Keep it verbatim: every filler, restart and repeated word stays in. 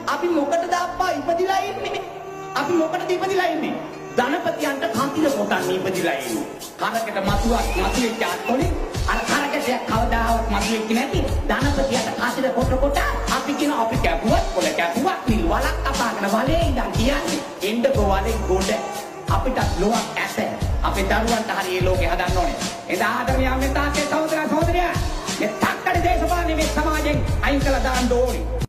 අපි මොකටද අප්පා ඉපදිලා ඉන්නේ? අපි මොකටද ඉපදිලා ඉන්නේ? ධනපතියන්ට කන්තිල කොටන්න ඉපදිලා ඉන්නේ. කරකට මතුවක් මතුවෙච්ච ආත්මනේ අර කරකටයක් කවදාවත් මතුවෙච්ච නැති ධනපතියට කාසිර කොට කොට අපි කියන අපි කැපුවත් කොල කැපුවත් නිල් වලක් කපාගෙන වලේ ඉඳන් කියන්නේ එන්නකෝ වලේ ගොඩ අපිට ලෝක ඇත. අපේ දරුවන්ට හරි මේ ලෝකේ හදන්න ඕනේ. එදාට මෙයා මේ තාත්තේ සහෝදරයා සහෝදරියා මේ තාත්තට දේශපාලනේ මේ සමාජයෙන් අයින් කළා දාන්න ඕනේ.